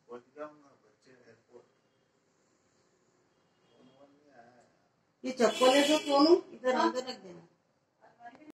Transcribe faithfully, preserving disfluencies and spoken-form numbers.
ये चप्पल है तो सोनू इधर अंदर रख देना।